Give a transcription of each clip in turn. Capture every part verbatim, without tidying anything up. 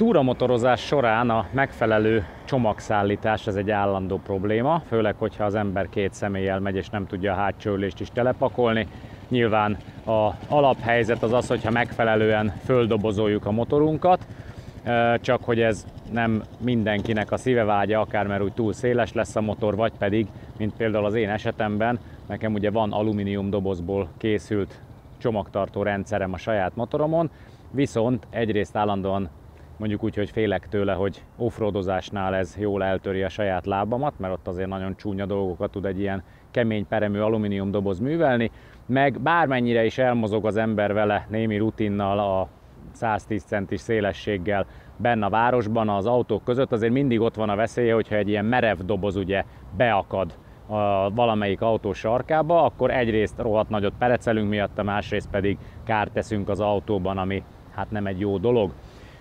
túramotorozás során a megfelelő csomagszállítás ez egy állandó probléma, főleg, hogyha az ember két személlyel megy és nem tudja a hátsó ülést is telepakolni. Nyilván az alaphelyzet az az, hogyha megfelelően földobozoljuk a motorunkat, csak hogy ez nem mindenkinek a szívevágya, akár mert úgy túl széles lesz a motor, vagy pedig, mint például az én esetemben, nekem ugye van alumínium dobozból készült csomagtartó rendszerem a saját motoromon, viszont egyrészt állandóan mondjuk úgy, hogy félek tőle, hogy offroadozásnál ez jól eltöri a saját lábamat, mert ott azért nagyon csúnya dolgokat tud egy ilyen kemény peremű alumínium doboz művelni, meg bármennyire is elmozog az ember vele némi rutinnal a száztíz centis szélességgel benne a városban, az autók között, azért mindig ott van a veszélye, hogyha egy ilyen merev doboz ugye beakad a valamelyik autó sarkába, akkor egyrészt rohadt nagyot perecelünk miatta, másrészt pedig kárt teszünk az autóban, ami hát nem egy jó dolog.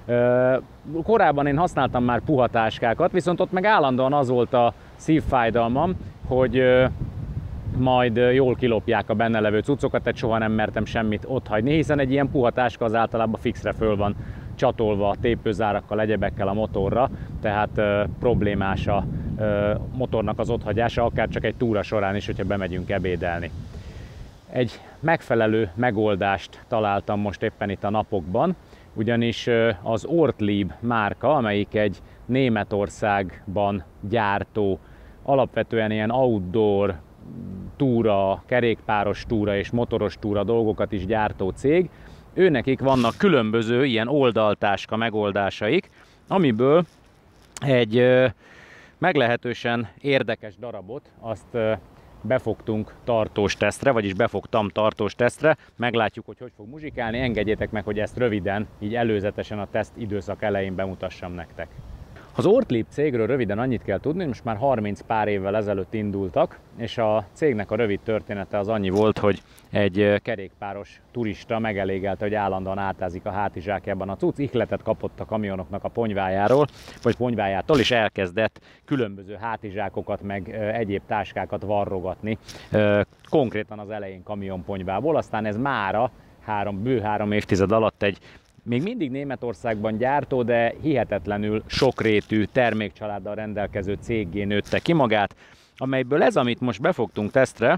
Korábban én használtam már puha táskákat, viszont ott meg állandóan az volt a szívfájdalmam, hogy majd jól kilopják a benne levő cuccokat, tehát soha nem mertem semmit ott hagyni, hiszen egy ilyen puha táska az általában fixre föl van csatolva tépőzárakkal, egyebekkel a motorra, tehát ö, problémás a ö, motornak az otthagyása, akár csak egy túra során is, hogyha bemegyünk ebédelni. Egy megfelelő megoldást találtam most éppen itt a napokban, ugyanis az Ortlieb márka, amelyik egy Németországban gyártó, alapvetően ilyen outdoor túra, kerékpáros túra és motoros túra dolgokat is gyártó cég, őnekik vannak különböző ilyen oldaltáska megoldásaik, amiből egy meglehetősen érdekes darabot azt befogtunk tartós tesztre, vagyis befogtam tartós tesztre, meglátjuk, hogy hogy fog muzsikálni, engedjétek meg, hogy ezt röviden, így előzetesen a teszt időszak elején bemutassam nektek. Az Ortlieb cégről röviden annyit kell tudni, hogy most már harminc pár évvel ezelőtt indultak, és a cégnek a rövid története az annyi volt, hogy egy kerékpáros turista megelégelte, hogy állandóan átázik a hátizsákjában a cucc, ihletet kapott a kamionoknak a ponyvájáról, vagy ponyvájától, és elkezdett különböző hátizsákokat, meg egyéb táskákat varrogatni, konkrétan az elején kamionponyvából, aztán ez mára három, bő három évtized alatt egy még mindig Németországban gyártó, de hihetetlenül sokrétű termékcsaláddal rendelkező céggé nőtte ki magát, amelyből ez, amit most befogtunk tesztre,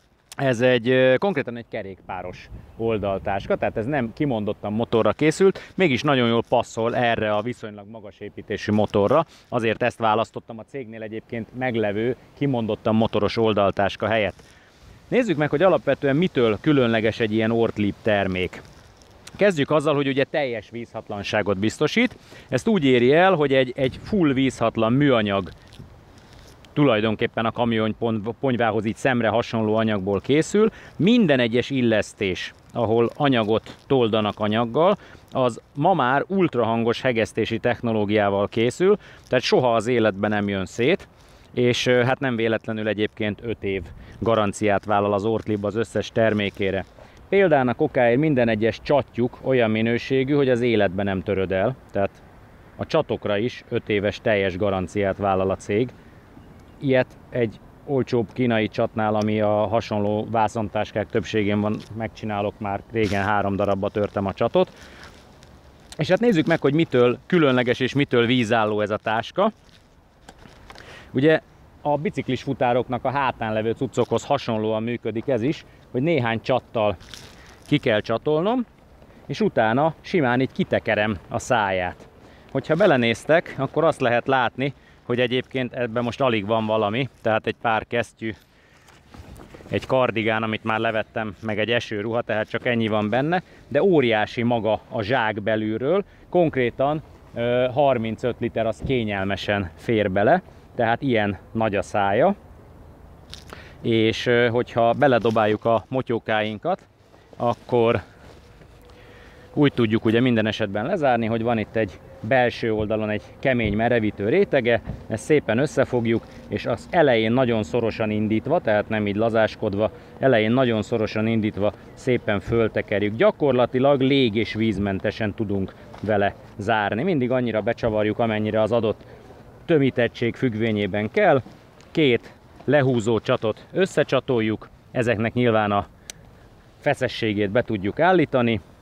ez egy konkrétan egy kerékpáros oldaltáska, tehát ez nem kimondottan motorra készült, mégis nagyon jól passzol erre a viszonylag magas építésű motorra, azért ezt választottam a cégnél egyébként meglevő, kimondottan motoros oldaltáska helyett. Nézzük meg, hogy alapvetően mitől különleges egy ilyen Ortlieb termék. Kezdjük azzal, hogy ugye teljes vízhatlanságot biztosít. Ezt úgy éri el, hogy egy, egy full vízhatlan műanyag, tulajdonképpen a kamion ponyvához így szemre hasonló anyagból készül. Minden egyes illesztés, ahol anyagot toldanak anyaggal, az ma már ultrahangos hegesztési technológiával készül, tehát soha az életben nem jön szét, és hát nem véletlenül egyébként öt év garanciát vállal az Ortlieb az összes termékére. Példának okáért minden egyes csatjuk olyan minőségű, hogy az életben nem töröd el, tehát a csatokra is öt éves teljes garanciát vállal a cég. Ilyet egy olcsóbb kínai csatnál, ami a hasonló vászontáskák többségén van, megcsinálok már, régen három darabba törtem a csatot. És hát nézzük meg, hogy mitől különleges és mitől vízálló ez a táska. Ugye a biciklis futároknak a hátán levő cuccokhoz hasonlóan működik ez is, hogy néhány csattal ki kell csatolnom, és utána simán így kitekerem a száját. Hogyha belenéztek, akkor azt lehet látni, hogy egyébként ebben most alig van valami, tehát egy pár kesztyű, egy kardigán, amit már levettem, meg egy esőruha, tehát csak ennyi van benne, de óriási maga a zsák belülről, konkrétan harmincöt liter az kényelmesen fér bele, tehát ilyen nagy a szája, és hogyha beledobáljuk a motyókáinkat, akkor úgy tudjuk ugye minden esetben lezárni, hogy van itt egy belső oldalon egy kemény merevítő rétege, ezt szépen összefogjuk, és az elején nagyon szorosan indítva, tehát nem így lazáskodva, elején nagyon szorosan indítva szépen föltekerjük. Gyakorlatilag lég- és vízmentesen tudunk vele zárni. Mindig annyira becsavarjuk, amennyire az adott tömítettség függvényében kell. Két lehúzó csatot összecsatoljuk, ezeknek nyilván a feszességét be tudjuk állítani,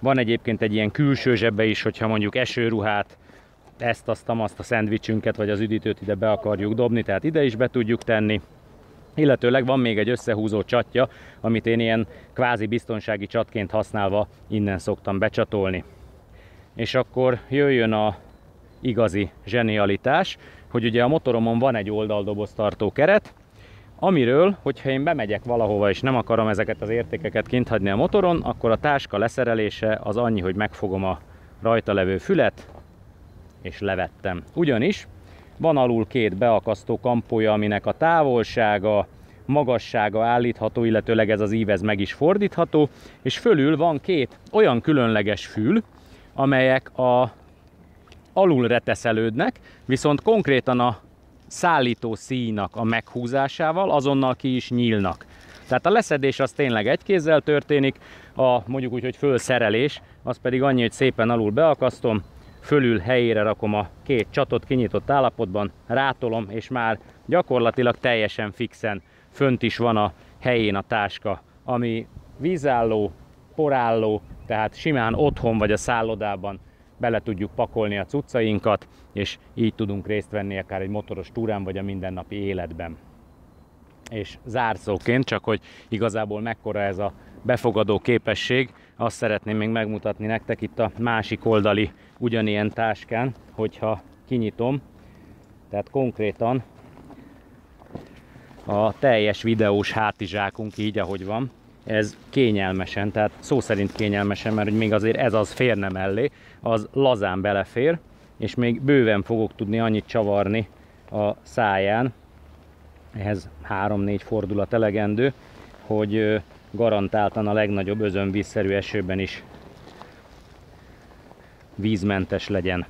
Van egyébként egy ilyen külső zsebbe is, hogyha mondjuk esőruhát, ezt, azt, azt a szendvicsünket, vagy az üdítőt ide be akarjuk dobni, tehát ide is be tudjuk tenni. Illetőleg van még egy összehúzó csatja, amit én ilyen kvázi biztonsági csatként használva innen szoktam becsatolni. És akkor jöjjön a igazi zsenialitás, hogy ugye a motoromon van egy oldaldoboztartó keret, amiről, hogyha én bemegyek valahova és nem akarom ezeket az értékeket kint hagyni a motoron, akkor a táska leszerelése az annyi, hogy megfogom a rajta levő fület, és levettem. Ugyanis van alul két beakasztó kampója, aminek a távolsága, magassága állítható, illetőleg ez az ív ez meg is fordítható, és fölül van két olyan különleges fül, amelyek a alul reteszelődnek, viszont konkrétan a szállító szíjnak a meghúzásával azonnal ki is nyílnak. Tehát a leszedés az tényleg egy kézzel történik, a mondjuk úgy, hogy fölszerelés, az pedig annyi, hogy szépen alul beakasztom, fölül helyére rakom a két csatot kinyitott állapotban, rátolom, és már gyakorlatilag teljesen fixen fönt is van a helyén a táska, ami vízálló, porálló, tehát simán otthon vagy a szállodában bele tudjuk pakolni a cuccainkat, és így tudunk részt venni akár egy motoros túrán, vagy a mindennapi életben. És zárszóként, csak hogy igazából mekkora ez a befogadó képesség, azt szeretném még megmutatni nektek itt a másik oldali ugyanilyen táskán, hogyha kinyitom, tehát konkrétan a teljes videós hátizsákunk így, ahogy van, ez kényelmesen, tehát szó szerint kényelmesen, mert még azért ez az férne mellé, az lazán belefér, és még bőven fogok tudni annyit csavarni a száján, ehhez három-négy fordulat elegendő, hogy garantáltan a legnagyobb özönvízszerű esőben is vízmentes legyen.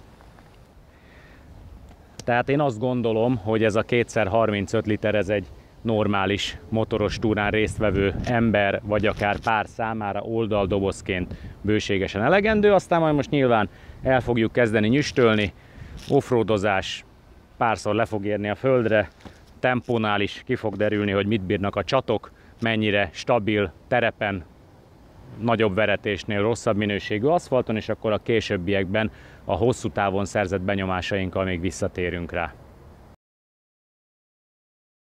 Tehát én azt gondolom, hogy ez a kétszer harmincöt liter, ez egy normális motoros túrán résztvevő ember, vagy akár pár számára oldaldobozként bőségesen elegendő. Aztán majd most nyilván el fogjuk kezdeni nyüstölni, offroadozás párszor le fog érni a földre, tempónál is ki fog derülni, hogy mit bírnak a csatok, mennyire stabil terepen, nagyobb veretésnél rosszabb minőségű aszfalton, és akkor a későbbiekben a hosszú távon szerzett benyomásainkkal még visszatérünk rá.